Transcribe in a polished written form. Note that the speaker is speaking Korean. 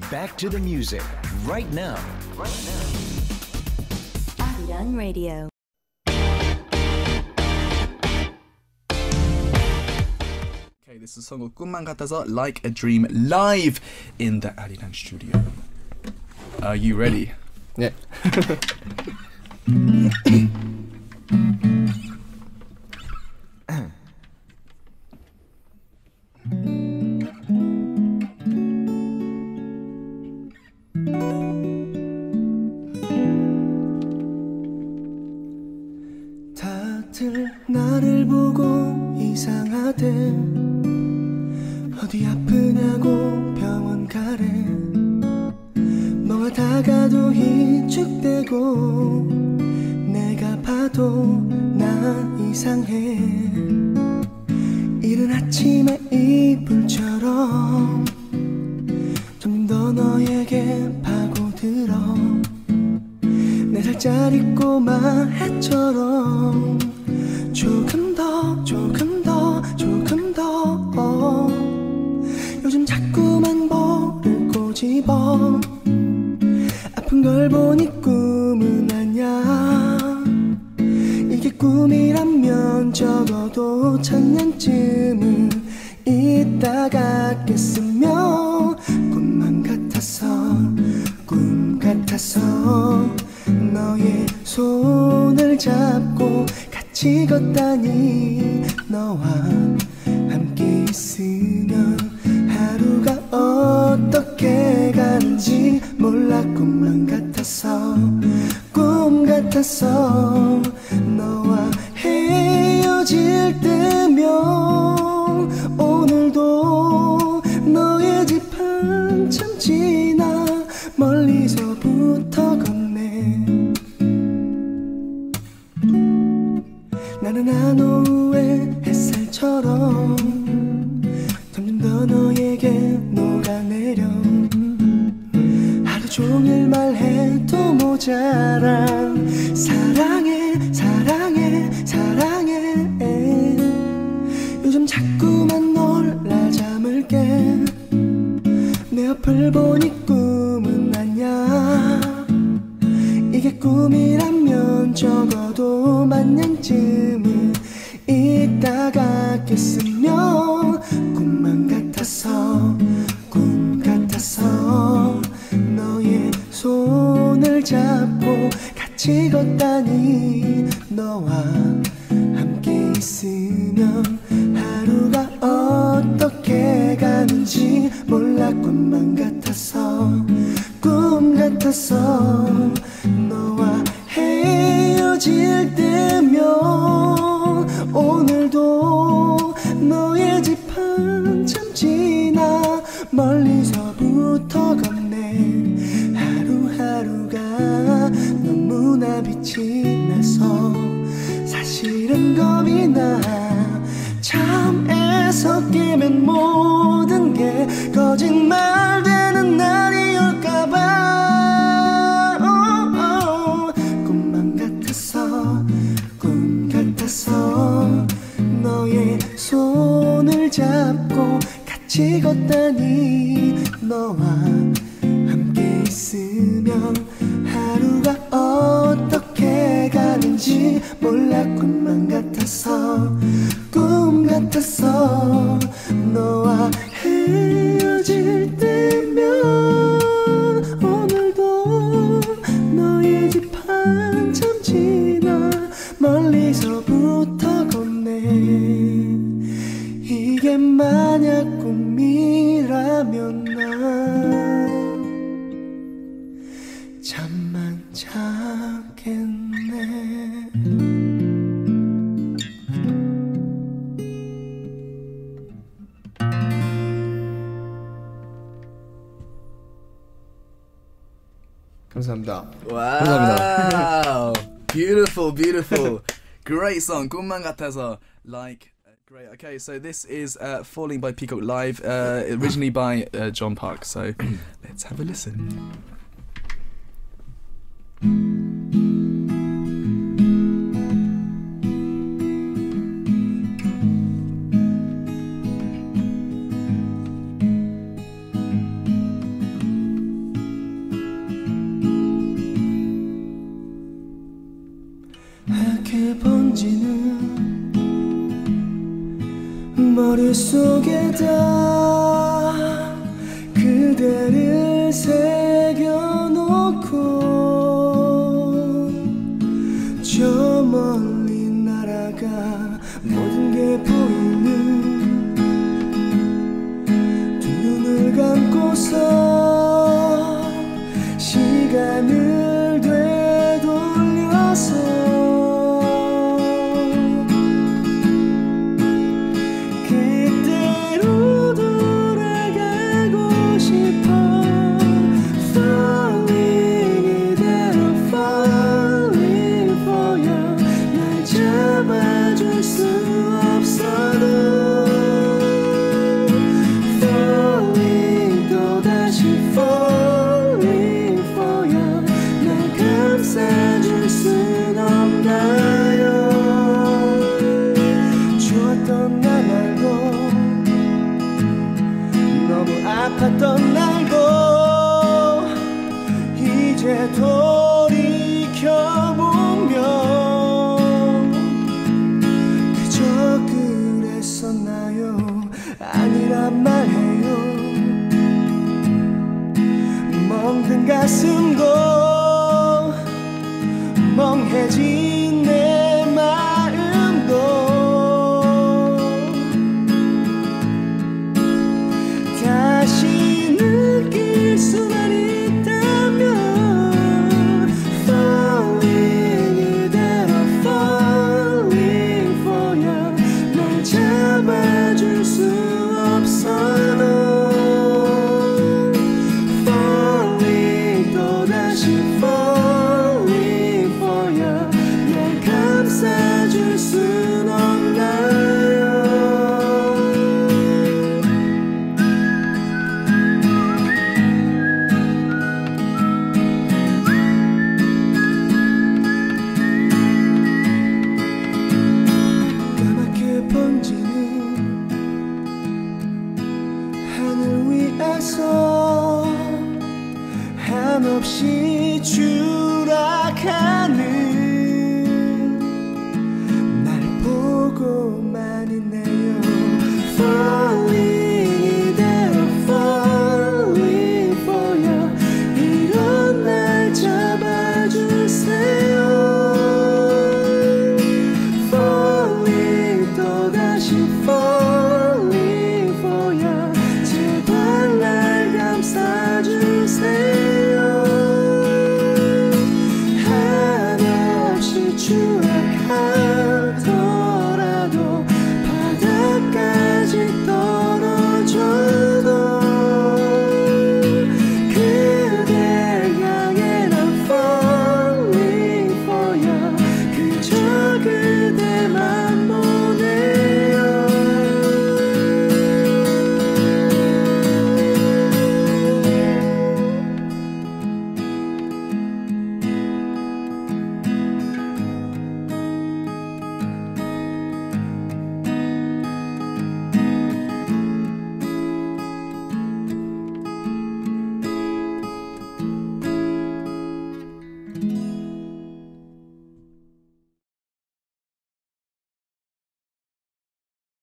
back to the music right now. Young Radio. Okay, this is a song called 꿈만 같아서 Like a Dream live in the Arirang studio. Are you ready? 네. 다들 나를 보고 이상하대 어디 아프냐고 병원 가래 너와 다가도 위축되고 내가 봐도 나 이상해 이른 아침에 이불처럼 좀 더 너에게 파고들어 내 살짜리 꼬마 해처럼 조금 더 조금 더 조금 더 요즘 자꾸만 볼을 꼬집어 아픈 걸 보니 꿈은 아냐 이게 꿈이라면 적어도 천년쯤은 있다가 깼으며 꿈만 같아서 꿈 같아서 너의 손을 잡고 같이 걷다니 너와 함께 있으면 하루가 어떻게 가는지 몰라 꿈만 같아서 꿈 같아서 너와 헤어질 때면 오늘도 너의 집 한참 지나 멀리서부터 걷네 나는 한오후의 햇살처럼 점점 더 너에게 녹아내려 하루 종일 말해도 모자란 사랑해 사랑해 사랑해 요즘 자꾸만 놀라 잠을 깨 내 옆을 보니 꿈은 아냐 이게 꿈이라면 적어도 만년쯤은 있다가 깼으며 꿈만 같아서 꿈 같아서 너의 손을 잡고 같이 걷다니 너와 함께 있으면 하루가 어떻게 가는지 몰라 꿈만 같아서 꿈 같아서 너와 헤어질 때면 오늘도 너의 집 한참 지나 멀리서부터 걷네 하루하루가 너무나 빛이 나서 사실은 겁이 나 잠에서 깨면 모든 게 거짓말 되는 날이 올까봐 꿈만 같아서 꿈 같아서 너의 손을 잡고 같이 걷다니 너와 함께 있으면 하루가 어떻게 가는지 몰라 꿈만 같아서 꿈 같아서 너와 헤어질 때면 오늘도 너의 집 한참 지나 멀리서부터 걷네 이게 만약 꿈이라면 난 잠만 자겠네 감사합니다. Wow. 감사합니다. Beautiful, beautiful. Great song. 꿈만 같아서 like great. Okay, so this is Falling by Peacock Live, originally by John Park. So let's have a listen. 번지는 머릿속에다 그대를 새겨놓고 저 멀리 날아가 모든 게 보이는 두 눈을 감고서 시간을 되돌려서 그때로 돌아가고 싶어 Falling 이대로 falling for you 날 잡아줄 수 없어도 Falling 또다시 falling for you 날 감싸줄 순 없나요 좋았던 날 말고 너무 아팠던 날도 이제 돌이켜보면 그저 그랬었나요 아니란 말해요 멍든 가슴도 멍해진 내 마음도 다시 느낄 수만 있다면 Falling 이대로 falling for you 날 잡아줄 수 없어도 Falling 또다시 falling for you 날 감싸줄 순 없나요 까맣게 번지는 하늘 위에서 한없이 주